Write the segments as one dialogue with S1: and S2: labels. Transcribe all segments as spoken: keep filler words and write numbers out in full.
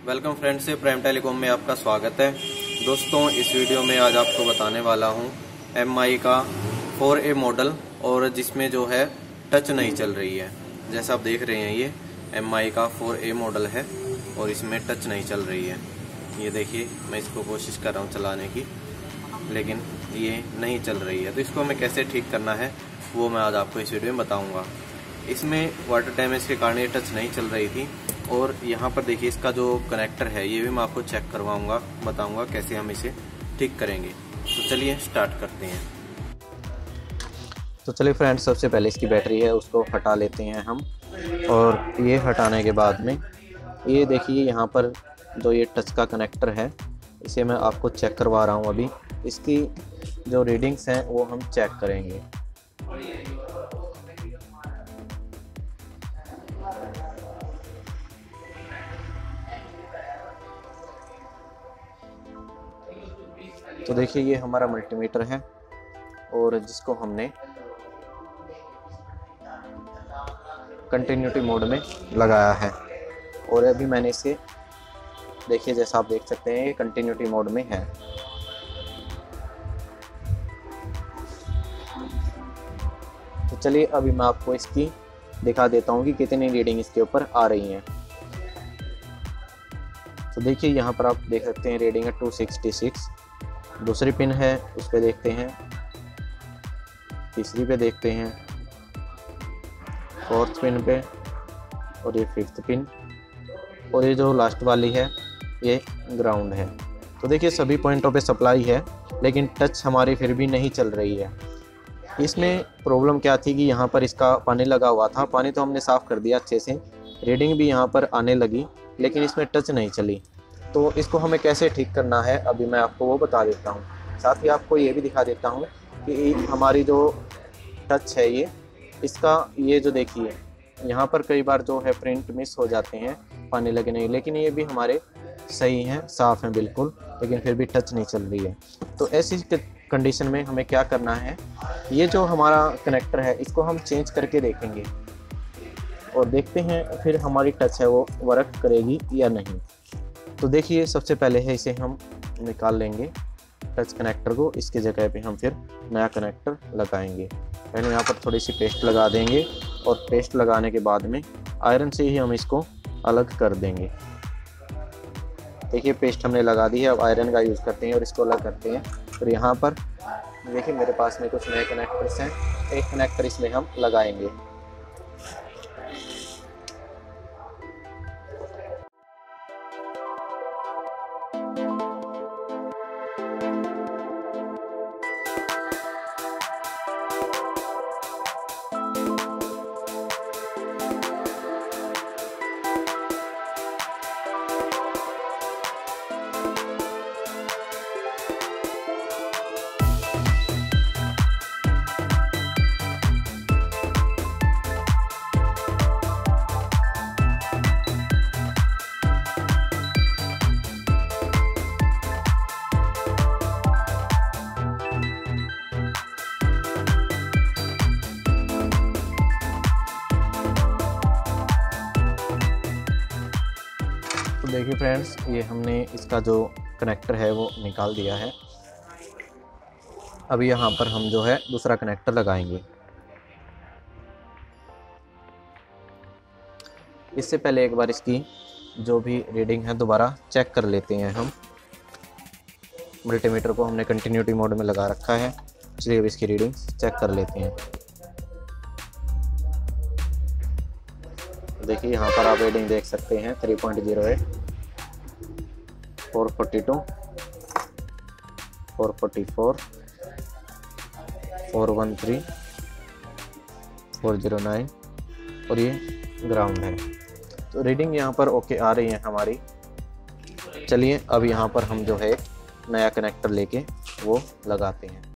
S1: Welcome friends, से prime telecom में आपका स्वागत है। दोस्तों, इस वीडियो में आज आपको बताने वाला हूं एम आई का फोर ए मॉडल, और जिसमें जो है टच नहीं चल रही है। जैसा आप देख रहे हैं, ये एम आई का फोर ए मॉडल है और इसमें टच नहीं चल रही है। ये देखिए, मैं इसको कोशिश कर रहा हूँ चलाने की, लेकिन ये नहीं चल रही है। तो इसको हमें कैसे ठीक करना है वो मैं आज आपको इस वीडियो में बताऊँगा। इसमें वाटर डैमेज के कारण ये टच नहीं चल रही थी। और यहाँ पर देखिए, इसका जो कनेक्टर है ये भी मैं आपको चेक करवाऊंगा, बताऊंगा कैसे हम इसे ठीक करेंगे। तो चलिए स्टार्ट करते हैं।
S2: तो चलिए फ्रेंड्स, सबसे पहले इसकी बैटरी है उसको हटा लेते हैं हम। और ये हटाने के बाद में ये देखिए, यहाँ पर जो ये टच का कनेक्टर है इसे मैं आपको चेक करवा रहा हूँ। अभी इसकी जो रीडिंग्स हैं वो हम चेक करेंगे। तो देखिए, ये हमारा मल्टीमीटर है और जिसको हमने कंटिन्यूटी मोड में लगाया है। और अभी मैंने इसे देखिए, जैसा आप देख सकते हैं, ये कंटिन्यूटी मोड में है। तो चलिए अभी मैं आपको इसकी दिखा देता हूँ कि कितनी रीडिंग इसके ऊपर आ रही हैं। तो देखिए, यहाँ पर आप देख सकते हैं रीडिंग है टू सिक्सटी सिक्स। दूसरी पिन है उस पे देखते हैं, तीसरी पे देखते हैं, फोर्थ पिन पे, और ये फिफ्थ पिन, और ये जो लास्ट वाली है ये ग्राउंड है। तो देखिए, सभी पॉइंटों पे सप्लाई है, लेकिन टच हमारी फिर भी नहीं चल रही है। इसमें प्रॉब्लम क्या थी कि यहाँ पर इसका पानी लगा हुआ था। पानी तो हमने साफ़ कर दिया अच्छे से, रीडिंग भी यहाँ पर आने लगी, लेकिन इसमें टच नहीं चली। तो इसको हमें कैसे ठीक करना है अभी मैं आपको वो बता देता हूँ। साथ ही आपको ये भी दिखा देता हूँ कि हमारी जो टच है ये इसका ये जो देखिए, यहाँ पर कई बार जो है प्रिंट मिस हो जाते हैं पानी लगने, लेकिन ये भी हमारे सही हैं, साफ़ हैं बिल्कुल, लेकिन फिर भी टच नहीं चल रही है। तो ऐसी कंडीशन में हमें क्या करना है, ये जो हमारा कनेक्टर है इसको हम चेंज करके देखेंगे और देखते हैं फिर हमारी टच है वो वर्क करेगी या नहीं। तो देखिए, सबसे पहले है इसे हम निकाल लेंगे टच कनेक्टर को। इसकी जगह पे हम फिर नया कनेक्टर लगाएंगे। पहले यहाँ पर थोड़ी सी पेस्ट लगा देंगे और पेस्ट लगाने के बाद में आयरन से ही हम इसको अलग कर देंगे। देखिए, पेस्ट हमने लगा दी है, अब आयरन का यूज़ करते हैं और इसको अलग करते हैं। फिर यहाँ पर देखिए, मेरे पास में कुछ नए कनेक्टर्स हैं, एक कनेक्टर इसमें हम लगाएंगे। तो देखिए फ्रेंड्स, ये हमने इसका जो कनेक्टर है वो निकाल दिया है। अभी यहाँ पर हम जो है दूसरा कनेक्टर लगाएंगे। इससे पहले एक बार इसकी जो भी रीडिंग है दोबारा चेक कर लेते हैं हम। मल्टीमीटर को हमने कंटिन्यूटी मोड में लगा रखा है, इसलिए अब इसकी रीडिंग चेक कर लेते हैं। देखिए, यहाँ पर आप रीडिंग देख सकते हैं three point zero eight, four forty two, four forty four, four one three, four zero nine, और ये ग्राउंड है। तो रीडिंग यहाँ पर ओके आ रही है हमारी। चलिए अब यहाँ पर हम जो है नया कनेक्टर लेके वो लगाते हैं।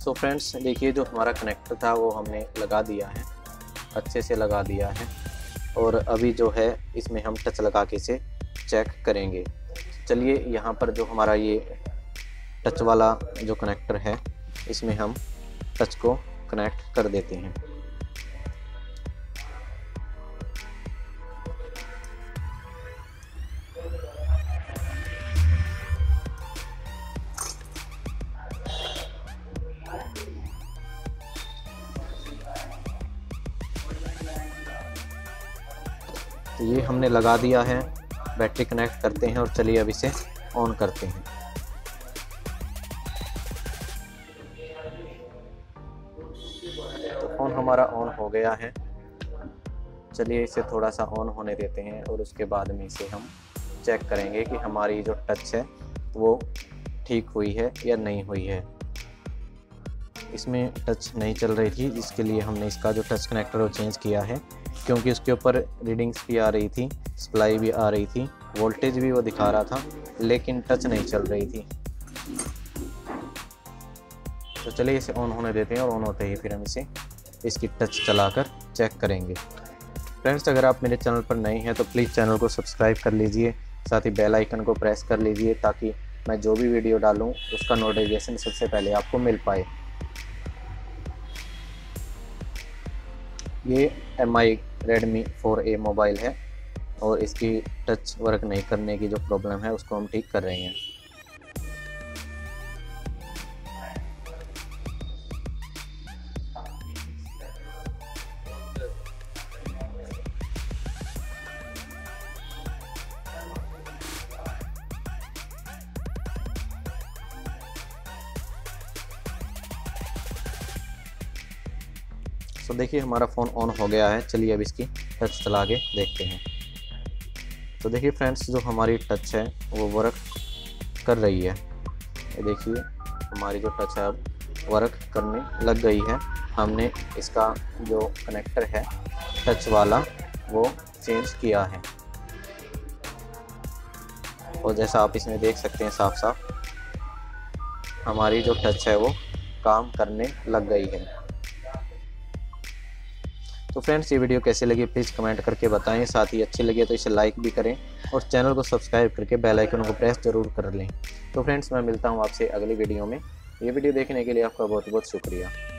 S2: सो फ्रेंड्स देखिए, जो हमारा कनेक्टर था वो हमने लगा दिया है, अच्छे से लगा दिया है। और अभी जो है इसमें हम टच लगा के इसे चेक करेंगे। चलिए यहाँ पर जो हमारा ये टच वाला जो कनेक्टर है, इसमें हम टच को कनेक्ट कर देते हैं। तो ये हमने लगा दिया है, बैटरी कनेक्ट करते हैं और चलिए अब इसे ऑन करते हैं। तो फ़ोन हमारा ऑन हो गया है। चलिए इसे थोड़ा सा ऑन होने देते हैं और उसके बाद में इसे हम चेक करेंगे कि हमारी जो टच है वो ठीक हुई है या नहीं हुई है। इसमें टच नहीं चल रही थी, जिसके लिए हमने इसका जो टच कनेक्टर वो चेंज किया है, क्योंकि उसके ऊपर रीडिंग्स भी आ रही थी, सप्लाई भी आ रही थी, वोल्टेज भी वो दिखा रहा था, लेकिन टच नहीं चल रही थी। तो चलिए इसे ऑन होने देते हैं और ऑन होते ही फिर हम इसे इसकी टच चलाकर चेक करेंगे। फ्रेंड्स, अगर आप मेरे चैनल पर नए हैं तो प्लीज़ चैनल को सब्सक्राइब कर लीजिए, साथ ही बेल आइकन को प्रेस कर लीजिए ताकि मैं जो भी वीडियो डालूँ उसका नोटिफिकेशन सबसे पहले आपको मिल पाए। ये M I Redmi four A mobile है और इसकी टच वर्क नहीं करने की जो प्रॉब्लम है उसको हम ठीक कर रहे हैं। तो देखिए हमारा फ़ोन ऑन हो गया है। चलिए अब इसकी टच चला के देखते हैं। तो देखिए फ्रेंड्स, जो हमारी टच है वो वर्क कर रही है। ये देखिए हमारी जो टच है अब वर्क करने लग गई है। हमने इसका जो कनेक्टर है टच वाला वो चेंज किया है और जैसा आप इसमें देख सकते हैं साफ साफ हमारी जो टच है वो काम करने लग गई है। तो फ्रेंड्स, ये वीडियो कैसे लगी प्लीज़ कमेंट करके बताएं। साथ ही अच्छी लगे तो इसे लाइक भी करें और चैनल को सब्सक्राइब करके बेल आइकन को प्रेस जरूर कर लें। तो फ्रेंड्स, मैं मिलता हूँ आपसे अगली वीडियो में। ये वीडियो देखने के लिए आपका बहुत बहुत शुक्रिया।